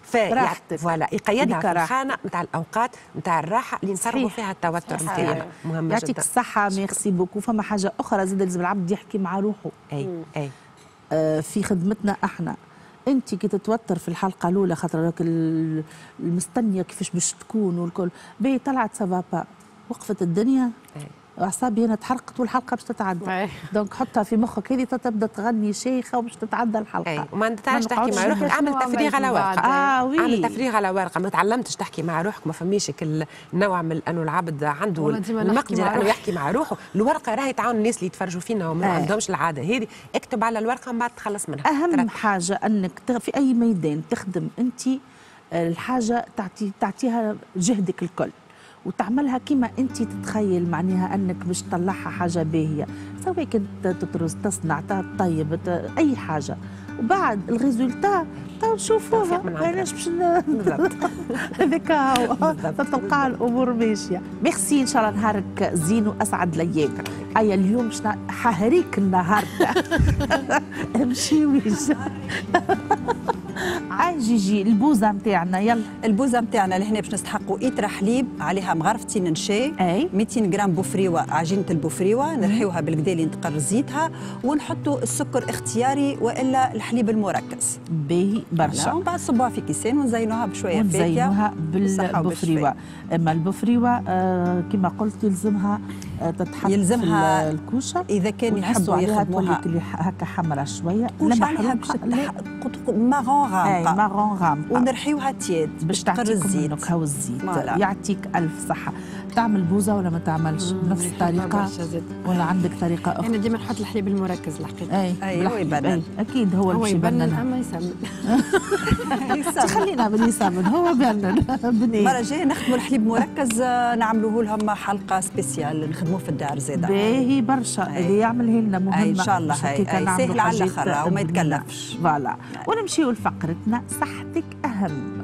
راحتك فوالا يقيدها في الخانه نتاع الاوقات نتاع الراحه اللي نصرفوا فيها التوتر نتاعنا. مهمه يعطيك جدا. الصحه. ميرسي بوكو. فما حاجه اخرى زاد لازم العبد يحكي مع روحه. اي اي آه في خدمتنا احنا. انت كي تتوتر في الحلقه الاولى خاطر راك المستنيه كيفاش باش تكون والكل باهي طلعت سافابا وقفت الدنيا اعصابي انا تحرقت والحلقه باش تتعدى. دونك حطها في مخك هذه تبدا تغني شيخه وباش تتعدى الحلقه. اي وما تعرفش تحكي مع روحك. اعمل تفريغ على ورقه. اه وي اعمل تفريغ على ورقه. ما تعلمتش تحكي مع روحك ما فماش النوع من انه العبد عنده المقدره انه يحكي مع روحه. الورقه راهي تعاون الناس اللي يتفرجوا فينا وما عندهمش العاده هذه. اكتب على الورقه وما تخلص منها. اهم ترى. حاجه انك في اي ميدان تخدم انت الحاجه تعطي تعطيها جهدك الكل وتعملها كما انت تتخيل معناها انك باش تطلعها حاجه باهيه، سواء كنت تطرز تصنع تطيب اي حاجه، وبعد الريزولتا تو نشوفوها ماناش باش هذاك هو تلقى الامور ماشيه. ميرسي ان شاء الله نهارك زين واسعد الايام. ايا اليوم باش حهريك النهار امشي ويجي. عاي جيجي البوزه نتاعنا يلا. البوزه نتاعنا اللي هنا باش نستحقوا ايترا حليب عليها مغرفتين نشاي مئتين غرام بوفريوه عجينه البوفريوه نرحيوها بالكدا اللي نتقر زيتها ونحطوا السكر اختياري والا الحليب المركز باهي برشا ومن بعد صبوها في كيسين ونزينوها بشويه فاكهه ونزينوها بالبوفريوه. اما البوفريوه آه كما قلت يلزمها آه تتحط يلزمها في الكوشه اذا كان يحبوا يخدموها هكا حمرا شويه لا عليها مارون غامقه مارون غامقه ونرحيوها تياد باش تعطيك الزيت هاو الزيت. يعطيك الف صحه. تعمل بوزه ولا ما تعملش بنفس الطريقه ولا عندك طريقه اخرى؟ انا ديما نحط الحليب المركز الحقيقه. اي ايوه يبنن اكيد هو اللي يبنن اما يسمن. خلينا من يسمن هو بنن المره الجايه نخدموا الحليب مركز نعملوه لهم حلقه سبيسيال نخدموه في الدار زاده. باهي برشا اللي يعملها لنا مهمه ان شاء الله. هاي سهل على الاخر وما يتكلفش. فوالا ونمشيو لفقرتنا صحتك اهم.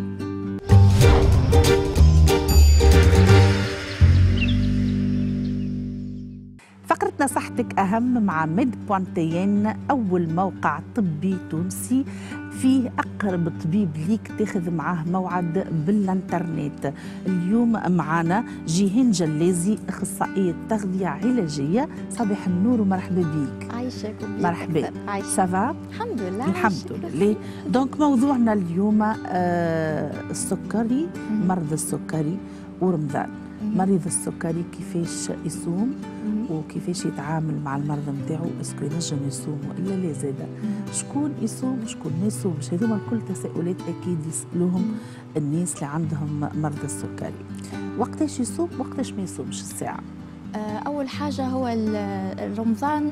فقرتنا صحتك أهم مع ميد بوانتين، أول موقع طبي تونسي فيه أقرب طبيب ليك تاخذ معاه موعد بالإنترنت. اليوم معنا جيهان جلازي أخصائية تغذية علاجية. صباح النور ومرحبا بك. عايشك مرحبا. سافا؟ الحمد لله. الحمد لله. دونك موضوعنا اليوم آه السكري، مرض السكري ورمضان. مريض السكري كيفاش يصوم وكيفاش يتعامل مع المرض نتاعو، اسكو ينجم يصوم والا لا زاده، شكون يصوم وشكون ما يصومش. هذوما الكل تساؤلات اكيد يسالوهم الناس اللي عندهم مرض السكري. وقتاش يصوم وقتاش ما يصومش الساعه؟ أول حاجة هو رمضان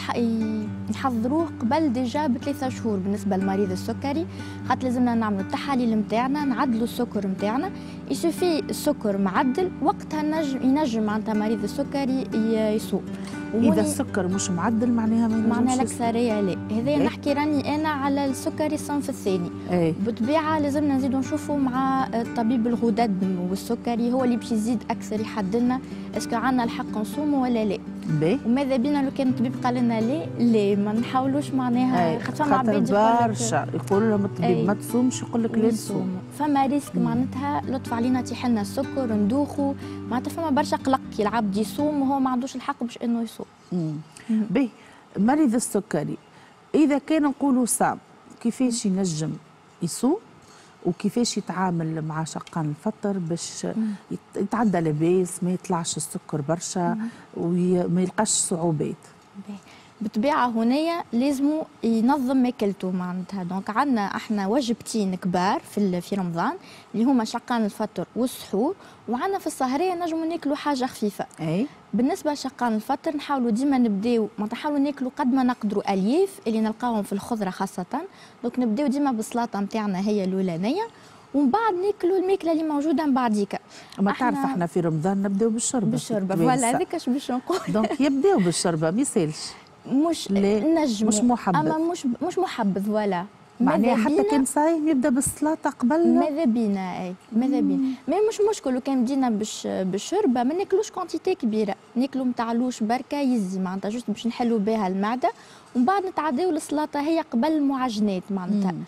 يحضروه قبل ديجا بثلاثة شهور بالنسبة لمريض السكري، خاطر لازمنا نعملوا التحاليل نتاعنا نعدلوا السكر نتاعنا. يسوفي السكر معدل وقتها نجم ينجم معناتها مريض السكري يصوم. إذا السكر مش معدل معناها ما ينجمش معناها الأكثرية لا. هذا إيه؟ نحكي راني أنا على السكري الصنف الثاني. إيه؟ بطبيعة لازمنا نزيدوا نشوفوا مع طبيب الغدد والسكري هو اللي باش يزيد أكثر يحددنا اسكو عندنا الحق نصوموا ولا لا. باهي. وماذا بينا لو كان الطبيب قال لنا لا لا ما نحاولوش معناها. خاطر فما عباد برشا يقولوا لهم الطبيب ما تصومش يقول لك لا تصوم. فما ريسك معناتها لطف علينا تيح لنا السكر ندوخوا معناتها فما برشا قلق كي العبد يصوم وهو ما عندوش الحق باش انه يصوم. باهي. مريض السكري اذا كان نقولوا صام كيفاش ينجم يصوم وكيفاش يتعامل مع شقان الفطر باش يتعدى لاباس ما يطلعش السكر برشا وما يلقاش صعوبات؟ بالطبيعه هنايا لازموا ينظم ماكلته معناتها. دونك عندنا احنا وجبتين كبار في في رمضان اللي هما شقان الفطر والسحور، وعندنا في السهريه نجموا ناكلوا حاجه خفيفه. اي بالنسبه لشقان الفطر نحاولوا ديما نبداو معناتها نحاولوا ناكلوا قد ما نقدروا الياف اللي نلقاهم في الخضره خاصه. دونك نبداو ديما بالسلطه نتاعنا هي الاولانيه ومن بعد ناكلوا الماكله اللي موجوده من بعديك. ما تعرف احنا في رمضان نبداو بالشربه. بالشربه فوالا هذاك اش باش نقول. دونك يبداو بالشربه ما يسالش. مش نجم مش محبذ اما مش مش محبذ ولا معناها حتى كان صايم يبدا بالسلطه قبل. ماذا بينا اي ماذا بينا ما مش مشكل لو كان بدينا باش بالشربه ما ناكلوش كونتيتي كبيره، ناكلوا نتاعلوش بركه يزي معناتها جوست باش نحلوا بها المعده ومن بعد نتعداو للسلطه هي قبل المعجنات معناتها.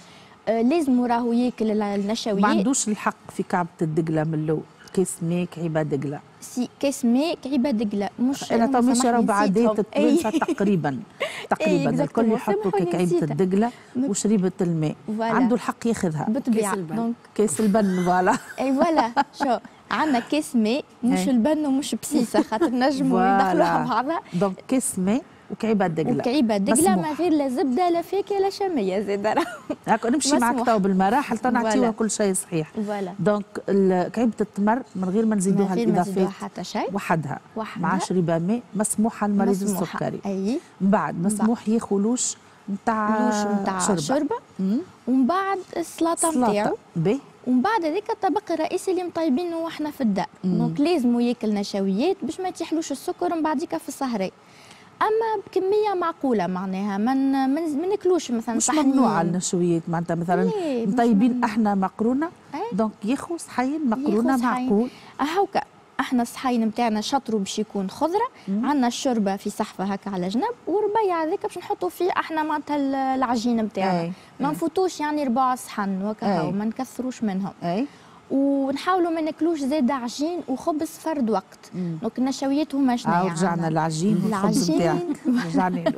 آه لازم راهو ياكل النشويات. ما عندوش الحق في كعبة الدقلة من الاول، كيس ماء كعيبة دقلة. سي كيس ماء كعيبة دقلة، مش انا تو ماشي راهو بعادات التوانسة تقريبا تقريبا الكل يحطوا كعيبة الدقلة وشريبة الماء، عنده الحق ياخذها بالطبيعة. دونك كيس البن فوالا. اي فوالا شو عندنا كيس ماء مش البن ومش بسيسة خاطر نجموا يدخلوها بعضها. دونك كيس ماء وكعيبة دقلة. وكعيبة دقلة ما غير لا زبدة لا فاكهة لا شامية زاد. هاكا نمشي معك تو بالمراحل تو نعطيوها كل شيء صحيح. فوالا. دونك كعيبة التمر من غير ما نزيدوها الإضافات حتى شيء وحدها مع شريبة ماء مسموحة للمريض السكري. أي. من بعد مسموح ياخذ لوش نتاع نتاع شربة, شربة. ومن بعد السلطة نتاعو. باهي. ومن بعد هذاك الطبق الرئيسي اللي مطيبينه واحنا في الدار. دونك لازم ياكل نشويات باش ما يتيحلوش السكر من بعديك في السهرة. اما بكميه معقوله معناها من ما ناكلوش مثلا مش ممنوع النشويات معناتها مثلا مطيبين احنا مقرونه دونك ياخذ صحين مقرونه معقول. هاكا احنا الصحين نتاعنا شطروا باش يكون خضره، عندنا الشوربه في صحفه هكا على جنب، والربيع هذاك باش نحطوا فيه احنا معناتها العجين نتاعنا، ما نفوتوش يعني ربع صحن وكا وما نكثروش منهم. أي. ونحاولوا ما ناكلوش زاد عجين وخبز فرد وقت. دونك النشويات هما شنو يعني؟ رجعنا للعجين والخبز نتاعك. رجعنا له.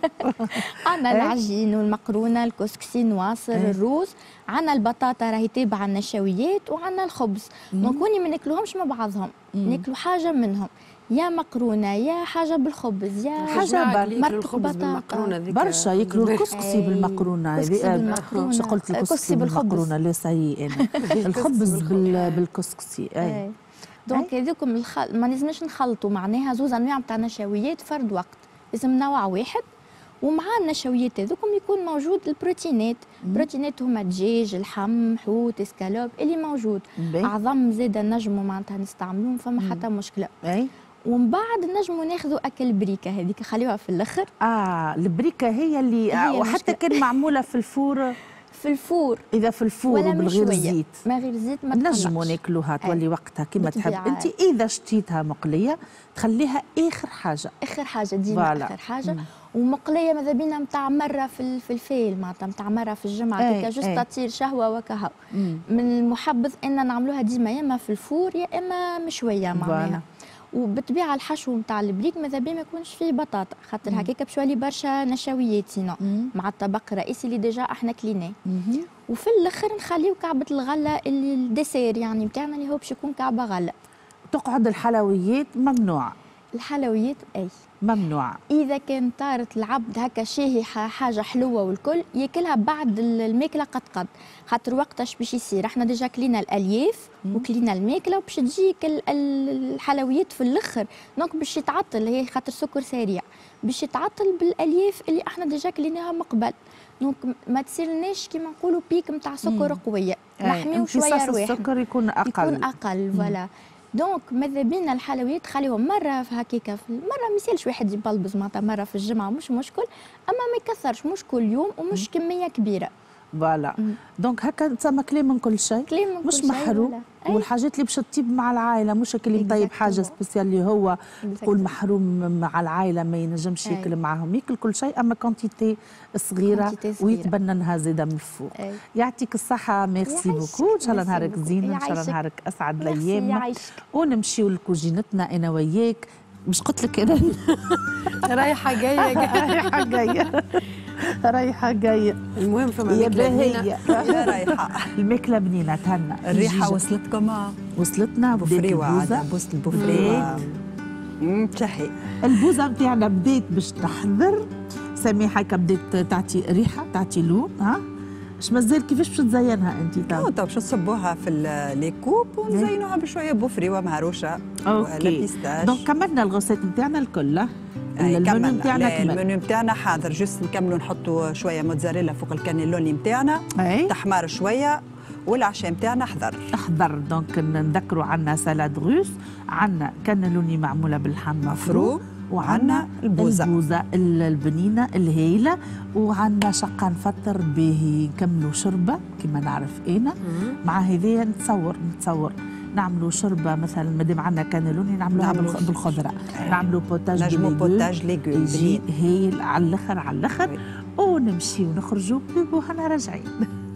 عندنا العجين والمقرونه، الكسكسي، نواصر، الروز، عندنا البطاطا راهي تابعه النشويات، وعندنا الخبز. دونك هوني ما ناكلوهمش مع بعضهم، ناكلوا حاجه منهم. يا مقرونه يا حاجه بالخبز يا حاجه مرقه بطاطا. برشا ياكلوا الكسكسي بالمقرونه. هذه شو قلت الكسكسي بالمقرونه؟ لا سي انا الخبز بالكسكسي. اي دونك هذوكم الخل... ما لازمش نخلطوا معناها زوز انواع نتاع نشويات فرد وقت، لازم نوع واحد. ومع النشويات هذوكم يكون موجود البروتينات. البروتينات هما الدجاج، اللحم، حوت، اسكالوب اللي موجود. اعظم زاد نجموا معناتها نستعملوهم فما حتى مشكله. اي. ومن بعد نجموا ناخذوا اكل بريكه هذيك خليوها في الاخر. اه البريكه هي اللي هي وحتى كان معموله في الفور. في الفور اذا في الفور وبالغير زيت ما غير زيت ما نجموا ناكلوها تولي وقتها كما تحب انت. اذا شتيتها مقليه تخليها اخر حاجه اخر حاجه ديما اخر حاجه. مم. ومقليه ماذا بينا نتاع مره في في الفيل معناتها نتاع مره في الجمعه كيكا جوست تطير شهوه وكهو. من المحبذ ان نعملوها ديما يا اما في الفور يا اما مشويه معناها. وبالطبيعه الحشو نتاع البريك ماذا بيا ما يكونش فيه بطاطا خاطر هكاك باش يولي برشا نشويات سينو مع الطبق الرئيسي اللي ديجا احنا كليناه. وفي الاخر نخليو كعبه الغله اللي الديسير يعني نتاعنا اللي هو باش يكون كعبه غله. تقعد الحلويات ممنوع. الحلويات اي ممنوع. اذا كان طارت العبد هكا شاهي حاجه حلوه والكل ياكلها بعد الماكله قد قد خاطر وقتاش باش يصير احنا ديجا كلينا الالياف وكلينا الماكله وباش تجيك الحلويات في الاخر دونك باش يتعطل هي خاطر سكر سريع باش يتعطل بالالياف اللي احنا ديجا كليناها من قبل دونك ما تصيرناش كيما نقولوا بيك نتاع سكر قويه نحميو شويه رواحنا السكر يكون اقل يكون اقل فوالا. دونك ماذا بينا الحلويات خليهم مره في هكاكا مره ما يسالش واحد يبلبز معناتها مره في الجمعه مش مشكل اما ما يكثرش مش كل يوم ومش مم. كميه كبيره فوالا. دونك هكا تسمى كلام من كل شيء مش محروم والحاجات اللي باش تطيب مع العائله مش اللي مطيب حاجه سبيسيال اللي هو تقول محروم مع العائله ما ينجمش ياكل معاهم ياكل كل شيء اما كونتيتي صغيره ويتبننها زاده من الفوق. يعطيك الصحه ميرسي بوكو ان شاء الله نهارك زين ان شاء الله نهارك اسعد الايام ونمشيو لكوجينتنا انا وياك مش قلت لك انا رايحه جايه رايحه جايه رايحه جايه. المهم فما ماكله بنينه يا رايحه الماكله بنينه تهنا الريحه وصلتكم وصلتنا بوفري وعاد بوس البوفري تحي البوزه نتاعنا بدات باش تحضر سميحه هكا بدات تعطي ريحه تعطي لون ها اش مازال كيفاش باش تزينها انت تو تو باش نصبوها في لي كوب ونزينوها بشويه بوفري ومهروشه ولا بيستاش. دونك كملنا الغوسيت نتاعنا الكل المنيو نتاعنا كمل المنيو نتاعنا حاضر جست نكملوا نحطوا شويه موتزاريلا فوق الكانيلوني نتاعنا تحمر شويه والعشاء نتاعنا حضر احضر. دونك نذكروا عندنا سالاد روس عندنا كانيلوني معموله باللحم مفروم وعندنا البوزه البوزه البنينه الهايله وعندنا شقه نفطر به نكملوا شربه كما نعرف انا مع هذايا نتصور نتصور نعملوا شربه مثلا مادام عندنا كانيلوني نعملوها بالخضره نعملوا بوتاج نجموا بوتاج ليغوم يجي هايل على الاخر على الاخر ونمشي ونخرجوا وهنا راجعين.